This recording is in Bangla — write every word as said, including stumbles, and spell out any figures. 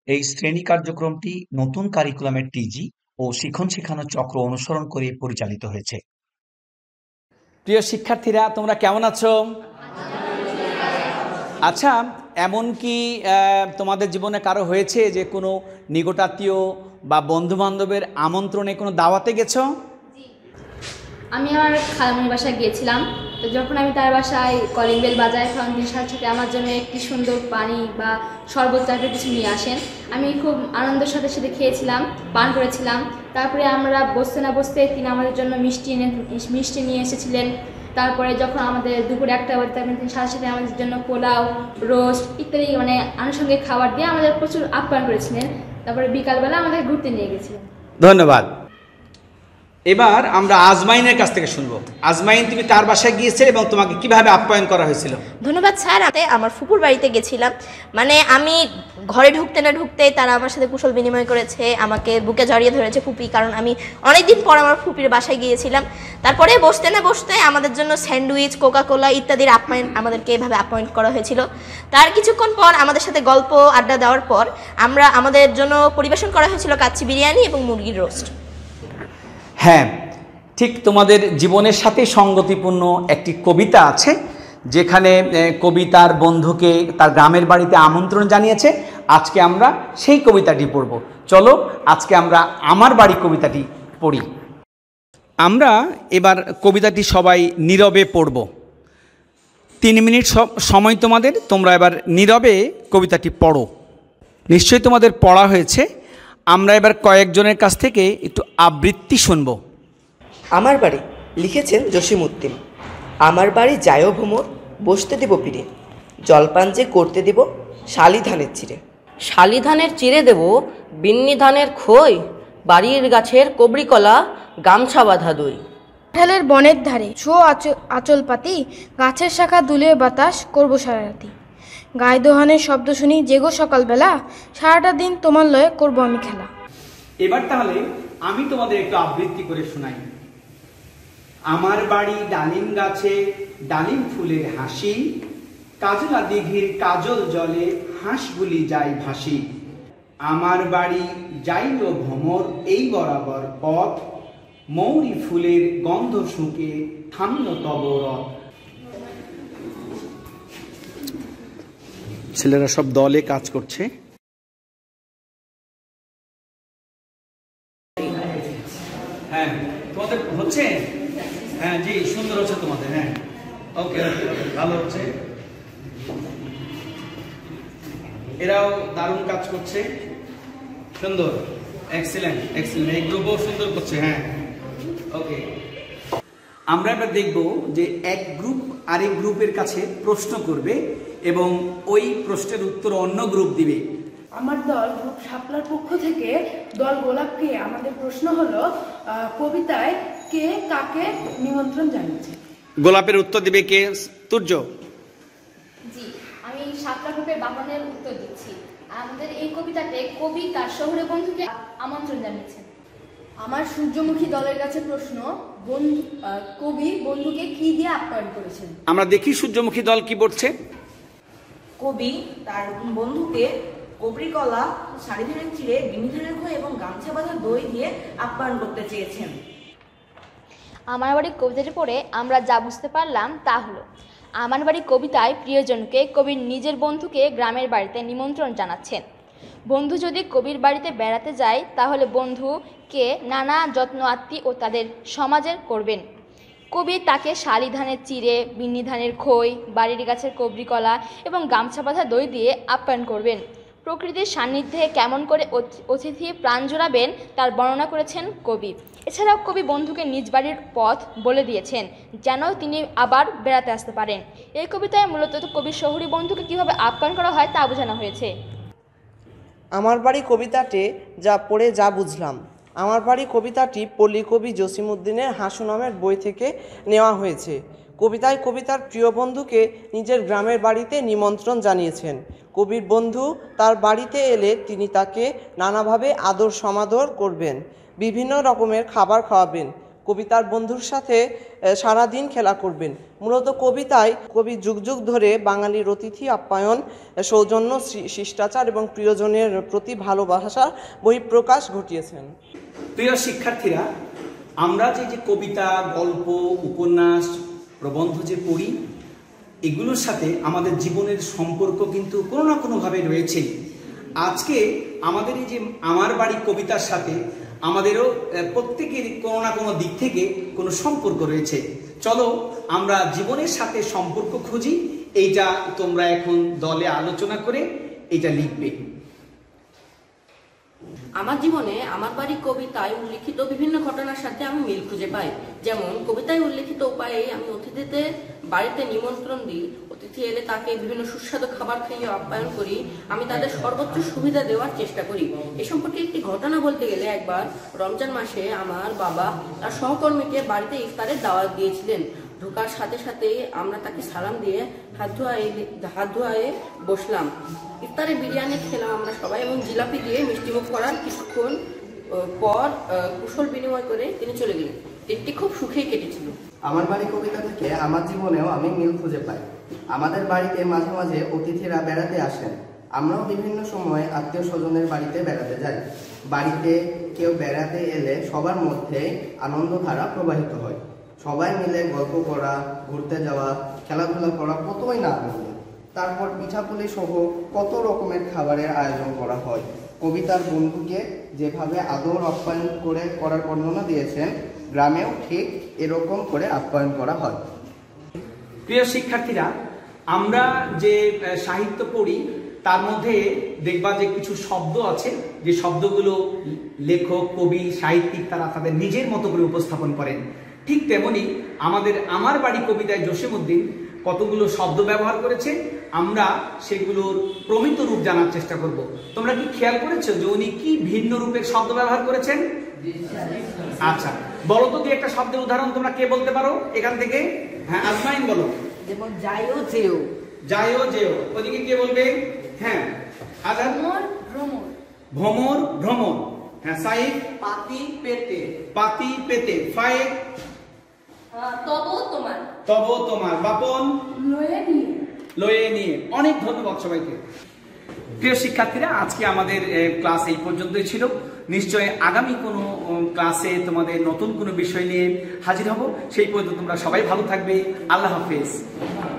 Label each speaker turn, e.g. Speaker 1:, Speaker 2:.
Speaker 1: এই শ্রেণী কার্যক্রমটি নতুন কারিকুলামের টিজি ও শিখন শেখানো চক্র অনুসরণ করে পরিচালিত হয়েছে।
Speaker 2: প্রিয় শিক্ষার্থীরা, তোমরা কেমন আছো? আচ্ছা, এমন কি তোমাদের জীবনে কারো হয়েছে যে কোনো নিকটাত্মীয় বা বন্ধু বান্ধবের আমন্ত্রণে কোনো দাওয়াতে গেছো?
Speaker 3: আমি আমার খালামণির বাসায় গিয়েছিলাম। তো যখন আমি তার বাসায় কলিং বেল বাজাই, তখন তিনি সাথে সাথে আমার জন্য একটি সুন্দর পানি বা শরবত টাইপের কিছু নিয়ে আসেন। আমি খুব আনন্দের সাথে সাথে খেয়েছিলাম, পান করেছিলাম। তারপরে আমরা বসতে না বসতে তিনি আমাদের জন্য মিষ্টি এনে মিষ্টি নিয়ে এসেছিলেন। তারপরে যখন আমাদের দুপুরে একটা বাজে, তখন তিনি সাথে সাথে আমাদের জন্য পোলাও, রোস্ট ইত্যাদি মানে আনুষঙ্গিক খাবার দিয়ে আমাদের প্রচুর আপ্যায়ন করেছিলেন। তারপরে বিকালবেলা আমাদের ঘুরতে নিয়ে গেছিলেন।
Speaker 2: ধন্যবাদ। এবার আমরা আজমাইনের কাছ থেকে শুনবো। আজমাইন, তুমি কার বাসায় গিয়েছিলে এবং তোমাকে কিভাবে আপ্যায়ন করা হয়েছিল?
Speaker 4: ধন্যবাদ স্যার। আমার ফুপুর বাড়িতে গেছিলাম। মানে আমি ঘরে ঢুকতে না ঢুকতে তারা আমার সাথে কুশল বিনিময় করেছে, আমাকে বুকে জড়িয়ে ধরেছে ফুপি, কারণ আমি অনেকদিন পর আমার ফুপির বাসায় গিয়েছিলাম। তারপরে বসতে না বসতে আমাদের জন্য স্যান্ডউইচ, কোকা কোলা ইত্যাদির আপ্যায়ন আমাদেরকে এভাবে আপ্যায়ন করা হয়েছিল। তার কিছুক্ষণ পর আমাদের সাথে গল্প আড্ডা দেওয়ার পর আমরা আমাদের জন্য পরিবেশন করা হয়েছিল কাচ্চি বিরিয়ানি এবং মুরগির রোস্ট।
Speaker 2: হ্যাঁ, ঠিক তোমাদের জীবনের সাথে সঙ্গতিপূর্ণ একটি কবিতা আছে, যেখানে কবি তার বন্ধুকে তার গ্রামের বাড়িতে আমন্ত্রণ জানিয়েছে। আজকে আমরা সেই কবিতাটি পড়ব। চলো আজকে আমরা আমার বাড়ি কবিতাটি পড়ি। আমরা এবার কবিতাটি সবাই নীরবে পড়ব। তিন মিনিট সময় তোমাদের, তোমরা এবার নীরবে কবিতাটি পড়ো। নিশ্চয়ই তোমাদের পড়া হয়েছে। আমরা এবার কয়েকজনের কাছ থেকে একটু আবৃত্তি শুনব।
Speaker 5: আমার বাড়ি লিখেছেন জসিমউদ্দিন। আমার বাড়ি যায়ও ভ্রমর, বসতে দেব পিড়ে, জলপান যে করতে দেব শালি ধানের চিড়ে।
Speaker 6: শালি ধানের চিড়ে দেব বিন্নি ধানের খই, বাড়ির গাছের কবরি কলা গামছা বাঁধা দই।
Speaker 7: কাঁঠালের বনের ধারে ছো আঁচল পাতি, গাছের শাখা দুলে বাতাস করবো সারা রাতি। গায়ে দোহানের শব্দ শুনি জেগো সকালবেলা, সারাটা দিন তোমার লয়ে করবো আমি খেলা।
Speaker 2: এবার তাহলে আমি তোমাদের একটু আবৃত্তি করে শোনাই। আমার বাড়ি ডালিম গাছে ডালিম ফুলের হাসি, কাজলা দিঘির কাজল জলে হাঁসগুলি যায় ভাসি। আমার বাড়ি যাইল ভ্রমর এই বরাবর পথ, মৌরি ফুলের গন্ধ শুকে থামল তব রথ। ছেলেরা সব দলে কাজ করছে। হ্যাঁ, তোমাদের হচ্ছে? হ্যাঁ জি, সুন্দর হচ্ছে তোমাদের। হ্যাঁ, ওকে, ভালো হচ্ছে। এরাও দারুণ কাজ করছে, সুন্দর, এক্সিলেন্ট এক্সিলেন্ট। এই গ্রুপও সুন্দর করছে। হ্যাঁ, ওকে। আমরা এবার দেখব যে এক গ্রুপ আরেক গ্রুপের কাছে প্রশ্ন করবে এবং ওই প্রশ্নের উত্তর অন্য গ্রুপ দিবে।
Speaker 8: আমার দল গ্রুপ শাপলার পক্ষ থেকে দল গোলাপকে আমাদের প্রশ্ন হলো, কবিতায় কে কাকে নিমন্ত্রণ জানিয়েছে?
Speaker 2: গোলাপের উত্তর দিবে কে? তুর্য।
Speaker 3: জি, আমি শাপলা গ্রুপের বাপনের উত্তর দিচ্ছি। আমাদের এই কবিতাতে কবি তার শহুরে বন্ধুকে আমন্ত্রণ জানিয়েছেন।
Speaker 8: আমার সূর্যমুখী দলের কাছে প্রশ্ন, বন্ধু কবি বন্ধুকে কি দিয়ে আপ্যায়ন করেছেন?
Speaker 2: আমরা দেখি সূর্যমুখী দল কি বলছে।
Speaker 6: কবি তার বন্ধুকে কবরি কলা, শাড়ি ধানের চিড়ে, বিন্নি ধানের খই এবং গামছা বাঁধা দই দিয়ে আপ্যায়ন করতে চেয়েছেন।
Speaker 3: আমার বাড়ি কবিতাটি পড়ে আমরা যা বুঝতে পারলাম তা হলো, আমার বাড়ি কবিতায় প্রিয়জনকে কবির নিজের বন্ধুকে গ্রামের বাড়িতে নিমন্ত্রণ জানাচ্ছেন। বন্ধু যদি কবির বাড়িতে বেড়াতে যায়, তাহলে বন্ধুকে নানা যত্ন আত্মি ও তাদের সমাজের করবেন। কবি তাকে শালি ধানের চিড়ে, বিন্নি ধানের খই, বাড়ির গাছের কবরি কলা এবং গামছা বাঁধা দই দিয়ে আপ্যায়ন করবেন। প্রকৃতির সান্নিধ্যে কেমন করে অতিথি প্রাণ জোড়াবেন তার বর্ণনা করেছেন কবি। এছাড়াও কবি বন্ধুকে নিজ বাড়ির পথ বলে দিয়েছেন, যেন তিনি আবার বেড়াতে আসতে পারেন। এই কবিতায় মূলত কবির শহুরে বন্ধুকে কীভাবে আপ্যায়ন করা হয় তা বোঝানো হয়েছে।
Speaker 5: আমার বাড়ি কবিতাটি যা পড়ে যা বুঝলাম, আমার বাড়ি কবিতাটি পল্লী কবি জসিমউদ্দিনের হাসু নামের বই থেকে নেওয়া হয়েছে। কবিতায় কবিতার প্রিয় বন্ধুকে নিজের গ্রামের বাড়িতে নিমন্ত্রণ জানিয়েছেন। কবির বন্ধু তার বাড়িতে এলে তিনি তাকে নানাভাবে আদর সমাদর করবেন, বিভিন্ন রকমের খাবার খাওয়াবেন। কবিতার বন্ধুর সাথে সারাদিন খেলা করবেন। মূলত কবিতায় কবি যুগ যুগ ধরে বাঙালির অতিথি আপ্যায়ন, সৌজন্য, শিষ্টাচার এবং প্রিয়জনের প্রতি ভালোবাসার বহিঃপ্রকাশ ঘটিয়েছেন।
Speaker 2: প্রিয় শিক্ষার্থীরা, আমরা যে যে কবিতা, গল্প, উপন্যাস, প্রবন্ধ যে পড়ি, এগুলোর সাথে আমাদের জীবনের সম্পর্ক কিন্তু কোনো না কোনোভাবে রয়েছে। আজকে আমাদের এই যে আমার বাড়ি কবিতার সাথে আমাদেরও প্রত্যেকের কোনো না কোনো দিক থেকে কোনো সম্পর্ক রয়েছে। চলো আমরা জীবনের সাথে সম্পর্ক খুঁজি। এইটা তোমরা এখন দলে আলোচনা করে এটা লিখবে।
Speaker 6: আমার জীবনে আমার বাড়ি কবিতায় উল্লিখিত বিভিন্ন ঘটনার সাথে আমি মিল খুঁজে পাই। যেমন কবিতায় উল্লিখিত উপায়ে আমি অতিথিদের বাড়িতে নিমন্ত্রণ দিই, অতিথি এলে তাকে বিভিন্ন সুস্বাদু খাবার খাইয়ে আপ্যায়ন করি, আমি তাদের সর্বোচ্চ সুবিধা দেওয়ার চেষ্টা করি। এ সম্পর্কে একটি ঘটনা বলতে গেলে, একবার রমজান মাসে আমার বাবা তার সহকর্মীকে বাড়িতে ইফতারের দাওয়াত দিয়েছিলেন। ঢোকার সাথে সাথে আমরা তাকে সালাম দিয়ে হাত ধোয়ায়ে হাত ধোয়ায়ে বসলাম। ইফতারে বিরিয়ানি খেলাম আমরা সবাই এবং জিলাপি দিয়ে মিষ্টিমুখ করার কিছুক্ষণ পর কুশল বিনিময় করে তিনি চলে গেলেন। দিনটি খুব সুখেই কেটেছিল।
Speaker 9: আমার বাড়ি কবিতা থেকে আমার জীবনেও আমি মিল খুঁজে পাই। আমাদের বাড়িতে মাঝে মাঝে অতিথিরা বেড়াতে আসেন। আমরাও বিভিন্ন সময় আত্মীয় স্বজনের বাড়িতে বেড়াতে যাই। বাড়িতে কেউ বেড়াতে এলে সবার মধ্যে আনন্দধারা প্রবাহিত হয়। সবাই মিলে গল্প করা, ঘুরতে যাওয়া, খেলাধুলা করা কতই না আনন্দ। তারপর পিঠাপুলি সহ কত রকমের খাবারের আয়োজন করা হয়। কবিতার বন্ধুকে যেভাবে আদর আপ্যায়ন করে করার বর্ণনা দিয়েছেন, গ্রামেও ঠিক এরকম করে আপ্যায়ন করা হয়।
Speaker 2: প্রিয় শিক্ষার্থীরা, আমরা যে সাহিত্য পড়ি তার মধ্যে দেখবা যে কিছু শব্দ আছে, যে শব্দগুলো লেখক, কবি, সাহিত্যিক তারা তাদের নিজের মতো করে উপস্থাপন করেন। ঠিক তেমনি আমাদের আমার বাড়ি কবিতায় জসিমউদ্দিন কতগুলো শব্দ ব্যবহার করেছে, আমরা সেগুলোর প্রমিত রূপ জানার চেষ্টা করব। তোমরা কি খেয়াল করেছো যে উনি কি ভিন্ন রূপের শব্দ ব্যবহার করেছেন? আচ্ছা, বলো তো একটা শব্দের উদাহরণ তোমরা কে বলতে পারো এখান থেকে? হ্যাঁ, আজমাইন বলো।
Speaker 6: যেমন যাইও যেও।
Speaker 2: যাইও যেও, ওদিকে কে বলবে? হ্যাঁ, আজাদ।
Speaker 8: ভ্রমর ভ্রমর।
Speaker 2: ভ্রমর ভ্রমর। হ্যাঁ, সাইদ।
Speaker 6: পাতি পেতে।
Speaker 2: পাতি পেতে। ফায়েক।
Speaker 4: তব তোমার।
Speaker 2: তব তোমার। বাপন।
Speaker 8: লয়ে নিয়ে।
Speaker 2: লয়ে নিয়ে। অনেক ধন্যবাদ সবাইকে। প্রিয় শিক্ষার্থীরা, আজকে আমাদের ক্লাস এই পর্যন্তই ছিল। নিশ্চয় আগামী কোনো ক্লাসে তোমাদের নতুন কোনো বিষয় নিয়ে হাজির হব। সেই পর্যন্ত তোমরা সবাই ভালো থাকবে। আল্লাহ হাফেজ।